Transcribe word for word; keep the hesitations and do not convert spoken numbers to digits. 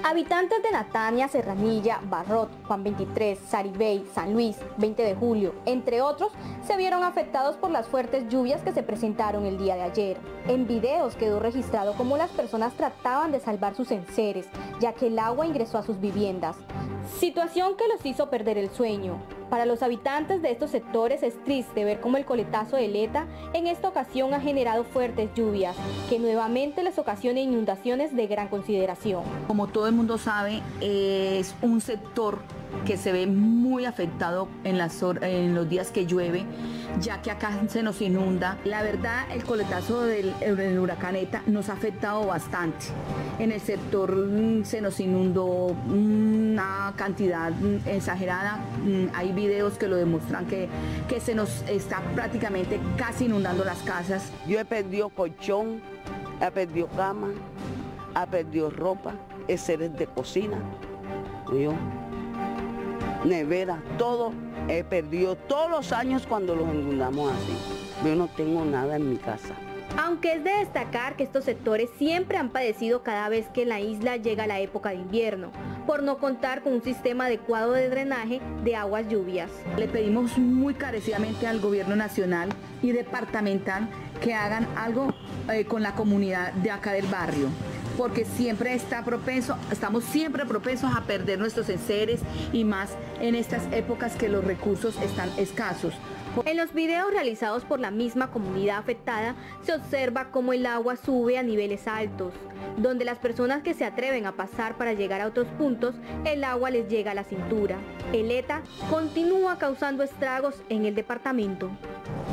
Habitantes de Natania, Serranilla, Barrot, Juan veintitrés, Saribey, San Luis, veinte de julio, entre otros, se vieron afectados por las fuertes lluvias que se presentaron el día de ayer. En videos quedó registrado cómo las personas trataban de salvar sus enseres, ya que el agua ingresó a sus viviendas. Situación que los hizo perder el sueño. Para los habitantes de estos sectores es triste ver cómo el coletazo del ETA en esta ocasión ha generado fuertes lluvias, que nuevamente les ocasiona inundaciones de gran consideración. Como todo el mundo sabe, es un sector que se ve muy afectado en, las, en los días que llueve, ya que acá se nos inunda. La verdad, el coletazo del, del huracán ETA nos ha afectado bastante. En el sector se nos inundó una cantidad exagerada. Hay videos que lo demuestran que, que se nos está prácticamente casi inundando las casas. Yo he perdido colchón, he perdido cama, he perdido ropa, seres de cocina, yo, nevera, todo. He perdido todos los años cuando los inundamos así. Yo no tengo nada en mi casa. Aunque es de destacar que estos sectores siempre han padecido cada vez que la isla llega la época de invierno, por no contar con un sistema adecuado de drenaje de aguas lluvias. Le pedimos muy carecidamente al gobierno nacional y departamental que hagan algo eh, con la comunidad de acá del barrio, porque siempre está propenso, estamos siempre propensos a perder nuestros enseres y más en estas épocas que los recursos están escasos. En los videos realizados por la misma comunidad afectada se observa cómo el agua sube a niveles altos, donde las personas que se atreven a pasar para llegar a otros puntos, el agua les llega a la cintura. El ETA continúa causando estragos en el departamento.